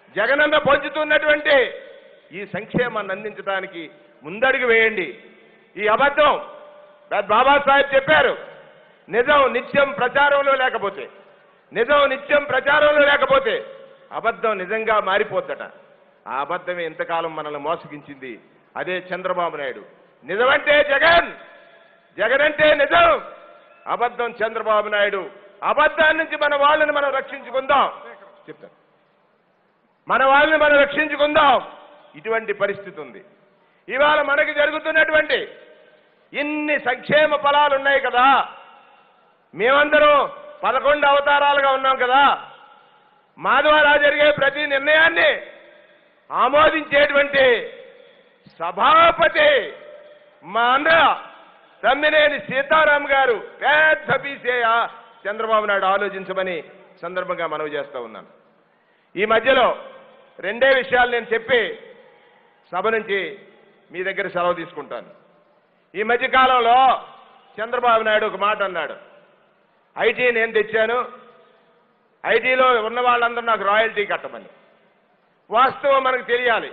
జగనన్న పంచుతున్నటువంటి ఈ సంక్షేమాన్ని అందించడానికి ముందడుగు వేయండి. ఈ అబద్ధం బాబాసాహెబ్ చెప్పారు, నిజం నిత్యం ప్రచారంలో లేకపోతే, నిజం నిత్యం ప్రచారంలో లేకపోతే అబద్ధం నిజంగా మారిపోద్దట. ఆ అబద్ధమే ఇంతకాలం మనల్ని మోసగించింది. అదే చంద్రబాబు నాయుడు. నిజమంటే జగన్, జగన్ అంటే నిజం, అబద్ధం చంద్రబాబు నాయుడు. అబద్ధాన్ని నుంచి మన వాళ్ళని మనం రక్షించుకుందాం. చెప్తాను, మన వాళ్ళని మనం రక్షించుకుందాం. ఇటువంటి పరిస్థితి ఉంది. ఇవాళ మనకి జరుగుతున్నటువంటి ఇన్ని సంక్షేమ ఫలాలు ఉన్నాయి కదా, మేమందరం 11 అవతారాలుగా ఉన్నాం కదా, మా ద్వారా జరిగే ప్రతి నిర్ణయాన్ని ఆమోదించేటువంటి సభాపతి మా అన్న తమ్మినేని సీతారాం గారు పెద్ద పీసేయ చంద్రబాబు నాయుడు ఆలోచించమని సందర్భంగా మనవి చేస్తూ ఉన్నాను. ఈ మధ్యలో 2 విషయాలు నేను చెప్పి సభ నుంచి మీ దగ్గర సెలవు తీసుకుంటాను. ఈ మధ్యకాలంలో చంద్రబాబు నాయుడు ఒక మాట అన్నాడు, ఐటీ నేను తెచ్చాను, ఐటీలో ఉన్న వాళ్ళందరూ నాకు రాయల్టీ కట్టమని. వాస్తవం మనకు తెలియాలి.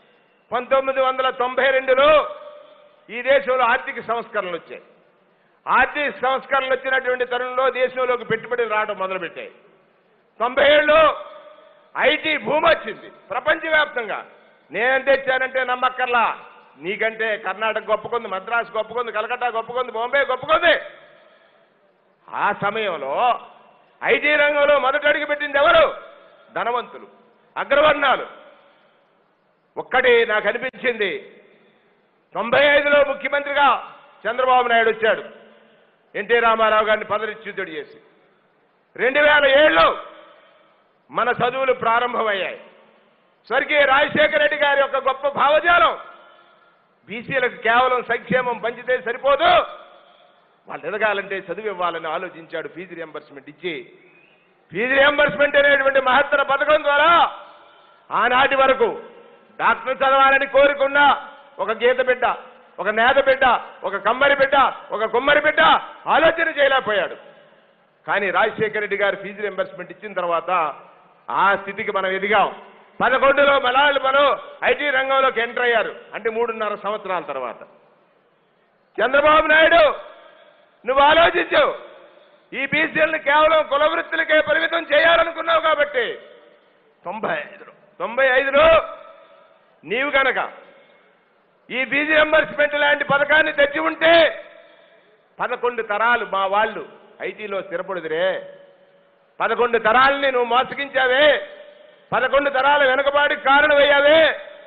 1992లో ఈ దేశంలో ఆర్థిక సంస్కరణలు వచ్చాయి. ఆర్థిక సంస్కరణలు వచ్చినటువంటి తరుణంలో దేశంలోకి పెట్టుబడులు రావడం మొదలుపెట్టాయి. 97లో ఐటీ భూమి వచ్చింది ప్రపంచవ్యాప్తంగా. నేను తెచ్చానంటే నమ్మక్కర్లా, నీకంటే కర్ణాటక గొప్పకుంది, మద్రాసు గొప్పకుంది, కలకత్తా గొప్పకుంది, బాంబే గొప్పకుంది. ఆ సమయంలో ఐటీ రంగంలో మొదటి అడుగు పెట్టింది ఎవరు? ధనవంతులు, అగ్రవర్ణాలు. ఒక్కటి నాకు అనిపించింది, 95లో ముఖ్యమంత్రిగా చంద్రబాబు నాయుడు వచ్చాడు, ఎన్టీ రామారావు గారిని పదవిచ్యుతుడు చేసి. 2007లో మన చదువులు ప్రారంభమయ్యాయి. స్వర్గీయ రాజశేఖర రెడ్డి గారి యొక్క గొప్ప భావజాలం, బీసీలకు కేవలం సంక్షేమం పంచితే సరిపోదు, వాళ్ళు ఎదగాలంటే చదువు ఇవ్వాలని ఆలోచించాడు. ఫీజు రియంబర్స్మెంట్ ఇచ్చి, ఫీజు రియంబర్స్మెంట్ అనేటువంటి మహత్తర పథకం ద్వారా ఆనాటి వరకు డాక్టర్ చదవాలని కోరుకున్న ఒక గీత బిడ్డ, ఒక నేత బిడ్డ, ఒక కమ్మరి బిడ్డ, ఒక కుమ్మరి బిడ్డ ఆలోచన చేయలేకపోయాడు. కానీ రాజశేఖర రెడ్డి గారు ఫీజు రియంబర్స్మెంట్ ఇచ్చిన తర్వాత ఆ స్థితికి మనం ఎదిగాం. 11లో మనం ఐటీ రంగంలోకి ఎంటర్ అయ్యారు, అంటే 3.5 సంవత్సరాల తర్వాత. చంద్రబాబు నాయుడు నువ్వు ఆలోచించు, ఈ బీసీలను కేవలం కుల వృత్తులకే పరిమితం చేయాలనుకున్నావు కాబట్టి 95లో నీవు గనక ఈ ఫీజు రియంబర్స్మెంట్ లాంటి పథకాన్ని తెచ్చి ఉంటే 11 తరాలు మా వాళ్ళు ఐటీలో స్థిరపడుదురే. 11 తరాలని నువ్వు మోసగించావే, 11 తరాల వెనుకబాటుకి కారణమయ్యావే.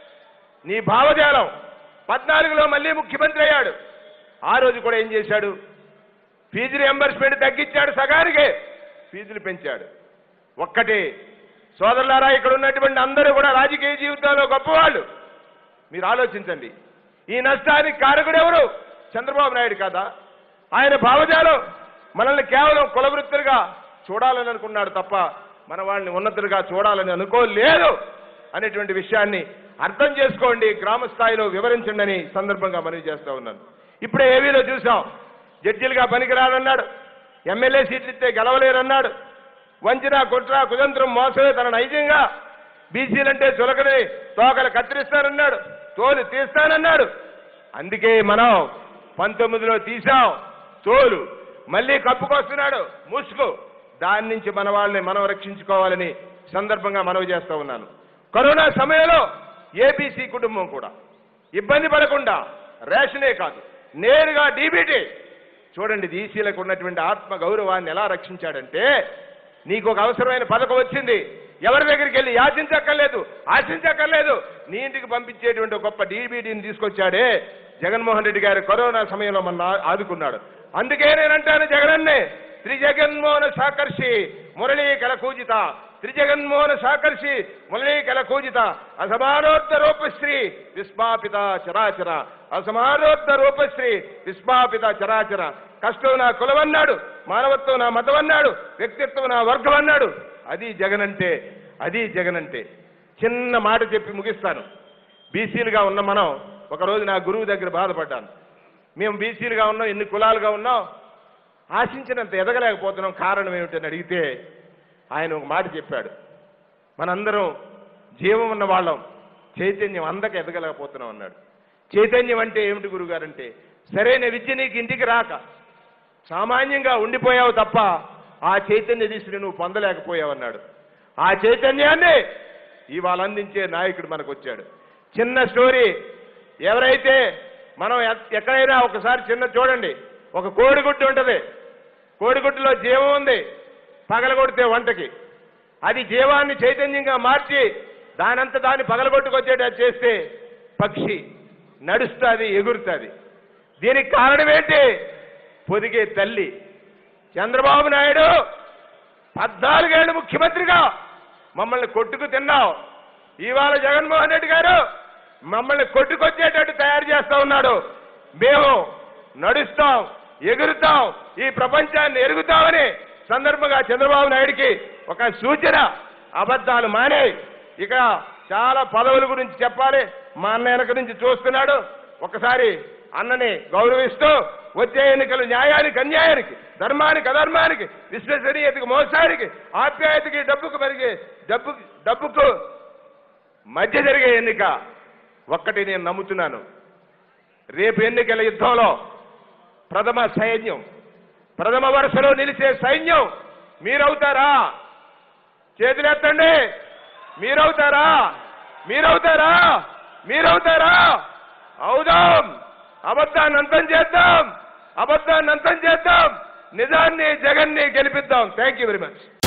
నీ భావజాలం 14లో మళ్ళీ ముఖ్యమంత్రి అయ్యాడు. ఆ రోజు కూడా ఏం చేశాడు? ఫీజు రియంబర్స్మెంట్ తగ్గించాడు, సగానికి ఫీజులు పెంచాడు. ఒక్కటి సోదరులారా, ఇక్కడ ఉన్నటువంటి అందరూ కూడా రాజకీయ జీవితంలో గొప్పవాళ్ళు. మీరు ఆలోచించండి, ఈ నష్టానికి కారకుడు ఎవరు? చంద్రబాబు నాయుడు కాదా? ఆయన భావజాలం మనల్ని కేవలం కుల వృత్తులుగా చూడాలని అనుకున్నాడు తప్ప మన వాళ్ళని ఉన్నతులుగా చూడాలని అనుకోలేదు అనేటువంటి విషయాన్ని అర్థం చేసుకోండి, గ్రామ స్థాయిలో వివరించండి అని సందర్భంగా మనవి చేస్తూ ఉన్నాను. ఇప్పుడే ఏవీలో చూసాం, జడ్జీలుగా పనికిరాదన్నాడు, ఎమ్మెల్యే సీట్లు ఇస్తే గెలవలేరన్నాడు, వంచిన కుట్ర కుతంత్రం మోసమే తన నైజంగా, బీసీలంటే చులకని తోకలు కత్తిరిస్తానన్నాడు, తోలు తీస్తానన్నాడు. అందుకే మనం 19లో తీసాం తోలు, మళ్ళీ కప్పుకొస్తున్నాడు ముసుగు. దాని నుంచి మన వాళ్ళని మనం రక్షించుకోవాలని సందర్భంగా మనవి చేస్తూ ఉన్నాను. కరోనా సమయంలో ఏబీసీ కుటుంబం కూడా ఇబ్బంది పడకుండా రేషనే కాదు, నేరుగా డీబీటీ. చూడండి, బీసీలకు ఉన్నటువంటి ఆత్మ గౌరవాన్ని ఎలా రక్షించాడంటే, నీకు ఒక అవసరమైన పథకం వచ్చింది, ఎవరి దగ్గరికి వెళ్ళి యాచించక్కర్లేదు, ఆశించక్కర్లేదు, నీ ఇంటికి పంపించేటువంటి గొప్ప డీబీటీని తీసుకొచ్చాడే జగన్మోహన్ రెడ్డి గారు. కరోనా సమయంలో మన ఆదుకున్నాడు. అందుకే నేనంటాను, జగనన్నే త్రిజగన్మోహన సాకర్షి మురళీ కలకూజిత, త్రిజగన్మోహన సాకర్షి మురళీ కలకూజిత, అసమానోర్ధ రూపశ్రీ విస్మాపిత చరాచర, అసమానోర్ధ రూపశ్రీ విస్మాపిత చరాచర. కష్టం నా కులం అన్నాడు, మానవత్వం నా మతం అన్నాడు, వ్యక్తిత్వం నా వర్గం అన్నాడు. అది జగనంటే, అది జగనంటే. చిన్న మాట చెప్పి ముగిస్తాను. బీసీలుగా ఉన్న మనం, ఒకరోజు నా గురువు దగ్గర బాధపడ్డాను. మేము బీసీలుగా ఉన్నాం, ఎన్ని కులాలుగా ఉన్నాం, ఆశించినంత ఎదగలేకపోతున్నాం, కారణం ఏమిటని అడిగితే ఆయన ఒక మాట చెప్పాడు. మనందరం జీవం ఉన్న వాళ్ళం చైతన్యం అందక ఎదగలేకపోతున్నాం అన్నాడు. చైతన్యం అంటే ఏమిటి గురుగారంటే, సరైన విద్య నీకు ఇంటికి రాక సామాన్యంగా ఉండిపోయావు తప్ప ఆ చైతన్య దిశని నువ్వు పొందలేకపోయావు అన్నాడు. ఆ చైతన్యాన్ని ఇవాళ అందించే నాయకుడు మనకు వచ్చాడు. చిన్న స్టోరీ, ఎవరైతే మనం ఎక్కడైనా ఒకసారి చిన్న చూడండి, ఒక కోడిగుడ్డు ఉంటుంది, కోడిగుడ్డులో జీవం ఉంది, పగలగొడితే వంటకి అది జీవాన్ని చైతన్యంగా మార్చి దానంత దాన్ని పగలగొట్టుకొచ్చేటట్టు చేస్తే పక్షి నడుస్తుంది, ఎగురుతుంది. దీనికి కారణం ఏంటి? పొదిగే తల్లి. చంద్రబాబు నాయుడు 14 ఏళ్ళు ముఖ్యమంత్రిగా మమ్మల్ని కొట్టుకు తిన్నావు. ఇవాళ జగన్మోహన్ రెడ్డి గారు మమ్మల్ని కొట్టుకొచ్చేటట్టు తయారు చేస్తా ఉన్నాడు. మేము నడుస్తాం, ఎగురుతాం, ఈ ప్రపంచాన్ని ఎరుగుతామని సందర్భంగా చంద్రబాబు నాయుడికి ఒక సూచన. అబద్ధాలు మానే, ఇక చాలా పదవుల గురించి చెప్పాలి. మా అన్న వెనక నుంచి చూస్తున్నాడు. ఒకసారి అన్నని గౌరవిస్తూ వచ్చే ఎన్నికలు న్యాయానికి అన్యాయానికి, ధర్మానికి అధర్మానికి, విశ్వసనీయతకు మోసానికి, ఆప్యాయతకి డబ్బుకు మధ్య జరిగే ఎన్నిక. ఒక్కటి నేను నమ్ముతున్నాను, రేపు ఎన్నికల యుద్ధంలో ప్రథమ వరుసలో నిలిచే సైన్యం మీరవుతారా? చేతులెత్తండి. మీరవుతారా? అవుదాం. అబద్ధాన్ని అంతం చేద్దాం, నిజాన్ని జగన్ని గెలిపిద్దాం. Thank you very much.